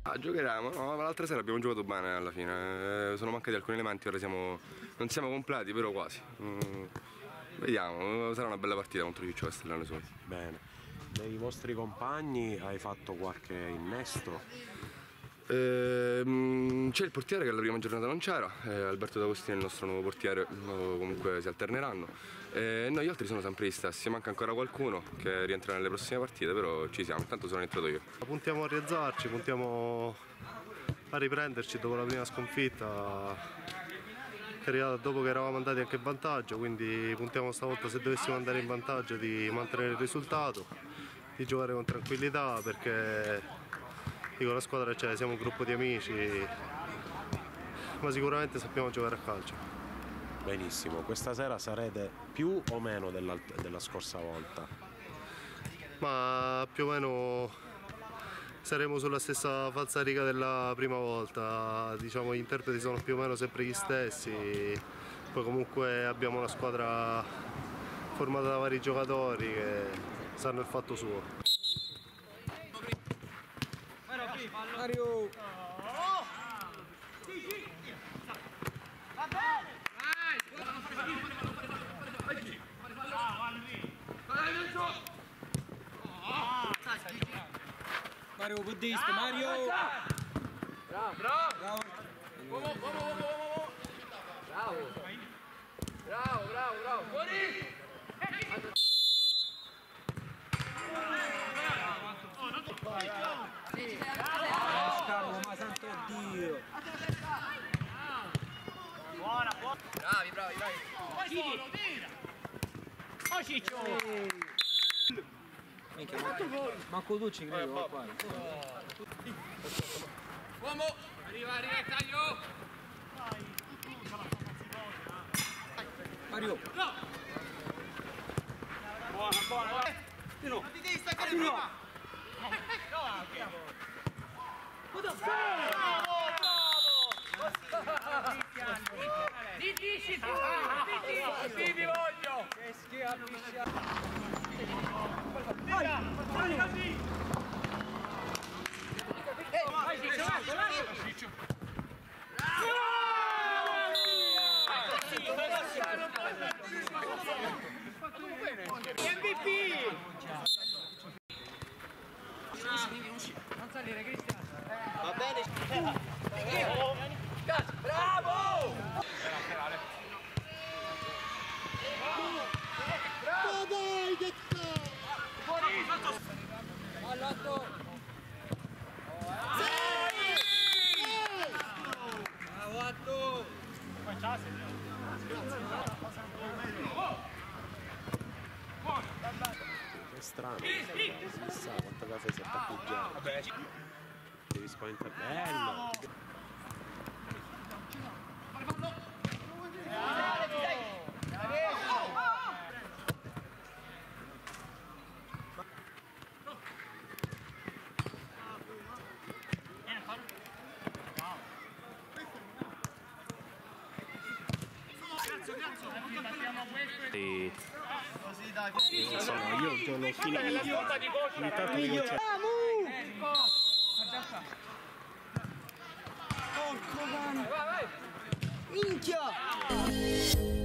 Giocheremo, no, ma l'altra sera abbiamo giocato bene alla fine, sono mancati alcuni elementi, ora non siamo completi, però quasi. Vediamo, sarà una bella partita contro Ciccio Castellano solo. Bene, nei vostri compagni hai fatto qualche innesto? C'è il portiere che alla prima giornata non c'era, Alberto D'Agostino è il nostro nuovo portiere, comunque si alterneranno. Noi gli altri sono sempre gli stessi, manca ancora qualcuno che rientrerà nelle prossime partite, però ci siamo, intanto sono entrato io. Puntiamo a rialzarci, puntiamo a riprenderci dopo la prima sconfitta, che è arrivata dopo che eravamo andati anche in vantaggio, quindi puntiamo stavolta, se dovessimo andare in vantaggio, di mantenere il risultato, di giocare con tranquillità, perché dico, la squadra c'è, siamo un gruppo di amici, ma sicuramente sappiamo giocare a calcio. Benissimo, questa sera sarete più o meno della scorsa volta? Ma più o meno saremo sulla stessa falsariga della prima volta, diciamo gli interpreti sono più o meno sempre gli stessi, poi comunque abbiamo una squadra formata da vari giocatori che sanno il fatto suo. Mario! Va bene! Mario buddista, Mario! Bravo! Bravo! Bravo! Bravo! Bravo! Fuori! Carlo, ma santo Dio! Buona, buona! Bravi! Vai solo, tira! Oh Ciccio! Minchia, manco tu ci credo qua. Uomo! Arriva il taglio! Mario! No! Buona! No! Non ti devi staccare prima! Bravo! Dici vi voglio! Che schifo! MVP! Non salire Cristiano! Va bene! Bravo! Bravo! Dai, che fuori! All'otto! Bravo, Atto! È strano, si sa quanta caffè si è appoggiato. Devi spaventare. Bello! Sì. Insomma, io te l'ho finito. Ogni tanto devo cercare. Porco cane! Minchia!